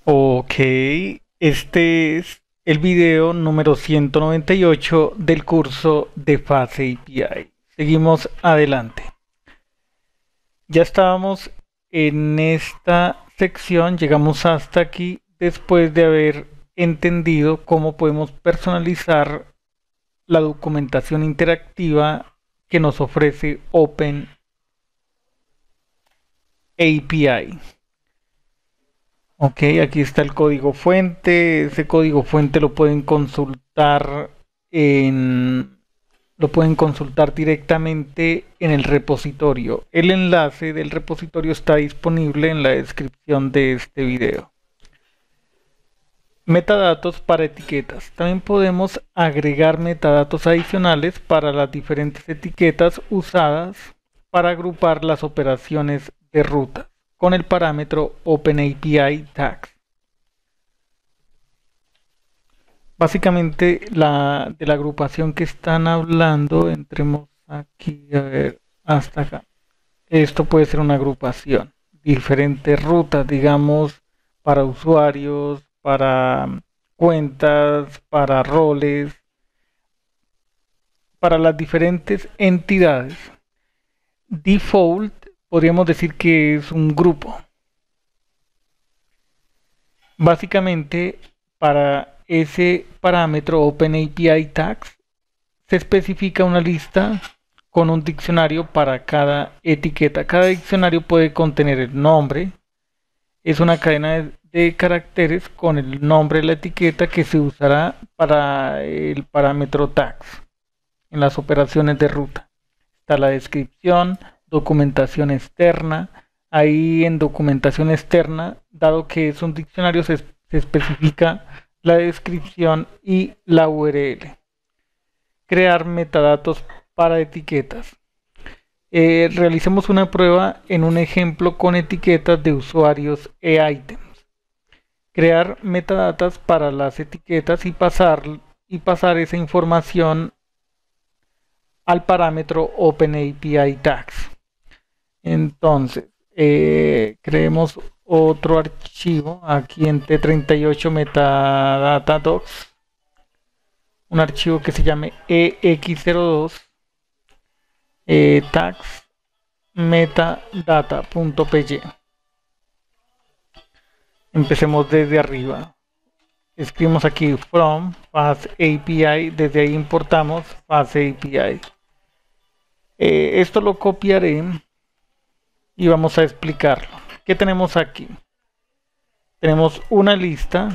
Ok, este es el video número 198 del curso de Fase API. Seguimos adelante. Ya estábamos en esta sección, llegamos hasta aquí después de haber entendido cómo podemos personalizar la documentación interactiva que nos ofrece Open API. Ok, aquí está el código fuente. Ese código fuente en, lo pueden consultar directamente en el repositorio. El enlace del repositorio está disponible en la descripción de este video. Metadatos para etiquetas. También podemos agregar metadatos adicionales para las diferentes etiquetas usadas para agrupar las operaciones de ruta con el parámetro OpenAPI Tags. Básicamente de la agrupación que están hablando, entremos aquí a ver hasta acá. Esto puede ser una agrupación, diferentes rutas, digamos, para usuarios, para cuentas, para roles, para las diferentes entidades. Default podríamos decir que es un grupo. Básicamente, para ese parámetro OpenAPI Tags se especifica una lista con un diccionario para cada etiqueta. Cada diccionario puede contener el nombre. Es una cadena de caracteres con el nombre de la etiqueta que se usará para el parámetro tags en las operaciones de ruta. Está la descripción, documentación externa. Ahí en documentación externa, dado que es un diccionario, se especifica la descripción y la URL. Crear metadatos para etiquetas. Realicemos una prueba en un ejemplo con etiquetas de usuarios e ítems. Crear metadatas para las etiquetas y pasar esa información al parámetro OpenAPI Tags. Entonces, creemos otro archivo aquí en T38 metadata docs, un archivo que se llame EX02 tags metadata.py. Empecemos desde arriba. Escribimos aquí from Fast API, desde ahí importamos Fast API. Esto lo copiaré y vamos a explicarlo. ¿Qué tenemos aquí? Tenemos una lista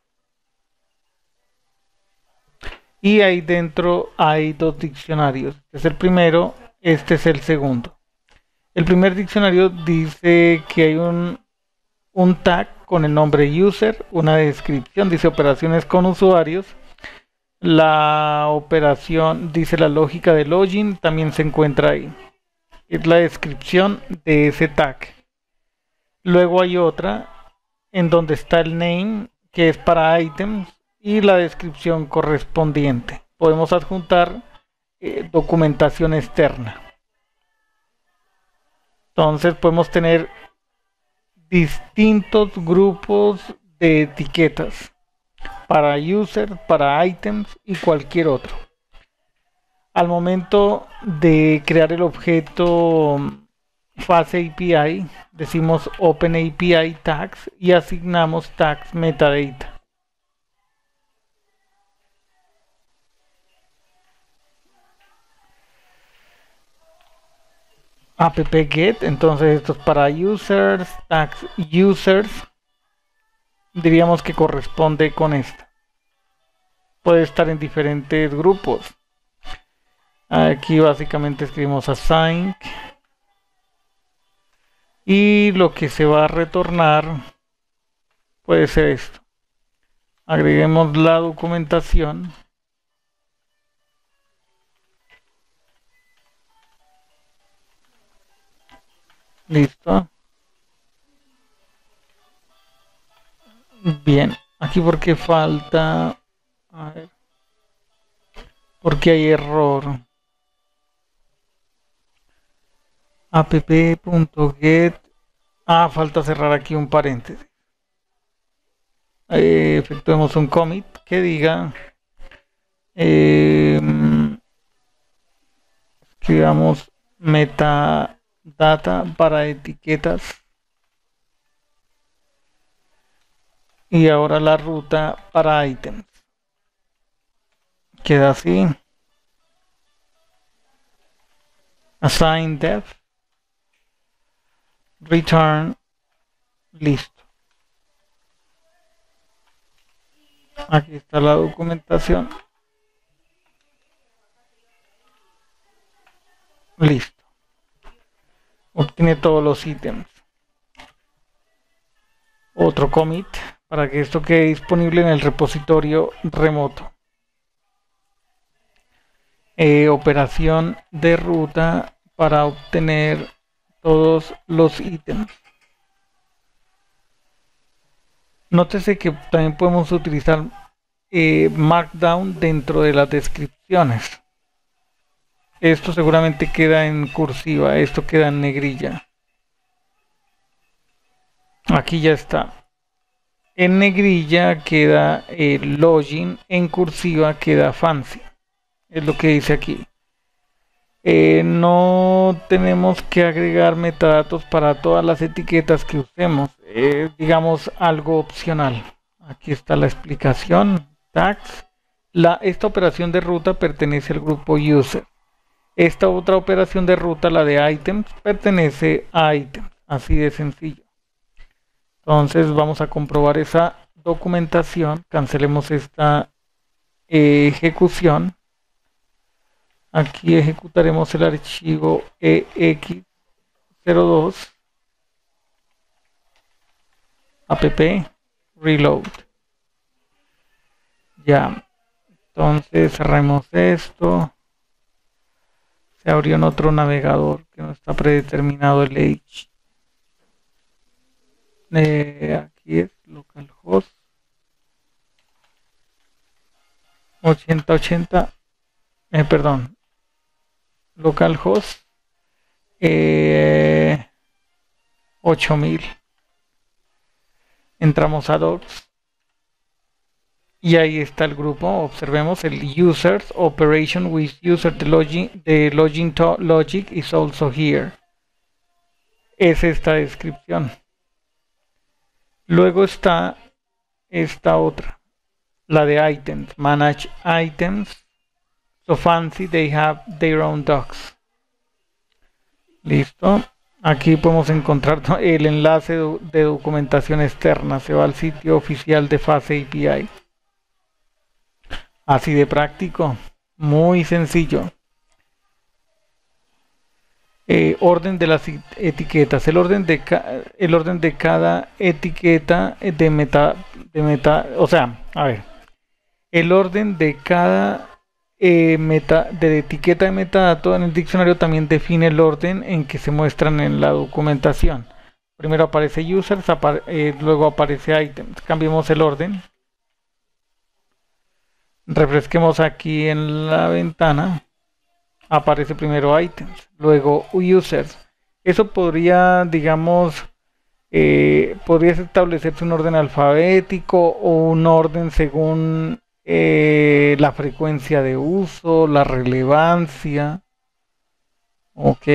y ahí dentro hay dos diccionarios. Este es el primero, este es el segundo. El primer diccionario dice que hay un tag con el nombre user, una descripción, dice operaciones con usuarios. La operación dice la lógica de login, también se encuentra ahí. Es la descripción de ese tag. Luego hay otra en donde está el name, que es para items, y la descripción correspondiente. Podemos adjuntar documentación externa. Entonces podemos tener distintos grupos de etiquetas para user, para items y cualquier otro. Al momento de crear el objeto Fase API, decimos OpenAPI Tags y asignamos tags metadata. app-get, entonces esto es para users, tags users, diríamos que corresponde con esta. Puede estar en diferentes grupos. Aquí básicamente escribimos assign y lo que se va a retornar puede ser esto. Agreguemos la documentación. Listo. Bien, aquí porque falta, a ver, porque hay error. app.get. Falta cerrar aquí un paréntesis. efectuemos un commit que diga, escribamos metadata para etiquetas y ahora la ruta para items. Queda así. Assign def. Return. Listo. Aquí está la documentación. Listo. Obtiene todos los ítems. Otro commit para que esto quede disponible en el repositorio remoto. Operación de ruta para obtener todos los ítems. Nótese que también podemos utilizar Markdown dentro de las descripciones. Esto seguramente queda en cursiva, esto queda en negrilla. Aquí ya está. En negrilla queda el login, en cursiva queda fancy. Es lo que dice aquí. No tenemos que agregar metadatos para todas las etiquetas que usemos. Digamos algo opcional. Aquí está la explicación. Tags. Esta operación de ruta pertenece al grupo user. Esta otra operación de ruta, la de items, pertenece a items. Así de sencillo. Entonces vamos a comprobar esa documentación. Cancelemos esta ejecución. Aquí ejecutaremos el archivo ex02 app reload. Ya, entonces cerremos esto. Se abrió en otro navegador que no está predeterminado el H. Aquí es localhost 8080. Perdón. Localhost 8000. Entramos a docs y ahí está el grupo. Observemos el users operation with user the login logic is also here. Es esta descripción. Luego está esta otra, la de items, manage items. So fancy, they have their own docs. Listo. Aquí podemos encontrar el enlace de documentación externa. Se va al sitio oficial de Face API. Así de práctico. Muy sencillo. Orden de las etiquetas. El orden de cada etiqueta de meta. O sea, a ver. El orden de cada de etiqueta de metadato en el diccionario también define el orden en que se muestran en la documentación. Primero aparece users, luego aparece items. Cambiemos el orden. Refresquemos aquí en la ventana. Aparece primero items, luego users. Eso podría, digamos, podría establecerse un orden alfabético o un orden según la frecuencia de uso, la relevancia. Ok.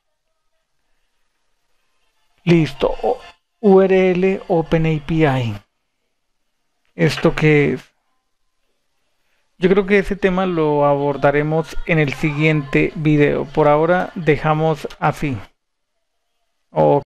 Listo. URL OpenAPI. ¿Esto qué es? Yo creo que ese tema lo abordaremos en el siguiente video. Por ahora dejamos así. Ok.